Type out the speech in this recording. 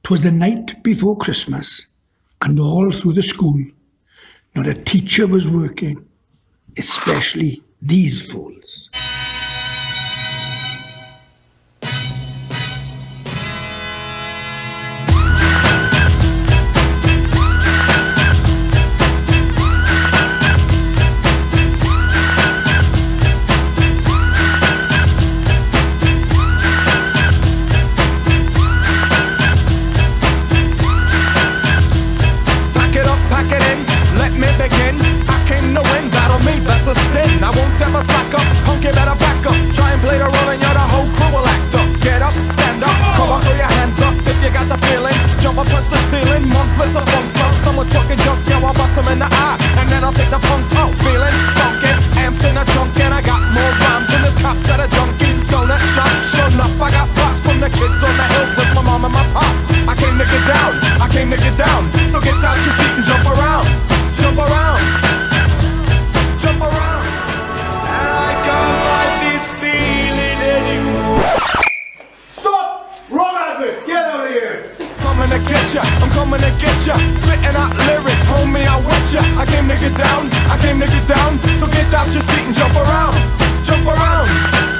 'Twas the night before Christmas, and all through the school, not a teacher was working, especially these fools. I won't ever slack up, punk you better back up. Try and play the role and you're the whole crew will act up. Get up, stand up, come on, throw your hands up if you got the feeling. Jump up, touch the ceiling, monsters of funk flow. Someone's talking junk, yeah, I'll bust them in the eye. And then I'll take the punks out, feeling funky. Amps in a trunk and I got more rhymes than this cops at a junkie donut shop. Sure enough, I got props from the kids on the hill with my mom and my pops. I came to get down, I came to get down. So get out your seat and jump around, jump around, jump around. I'm coming to get ya, spitting out lyrics, homie, I'm with ya. I came to get down, I came to get down. So get out your seat and jump around, jump around.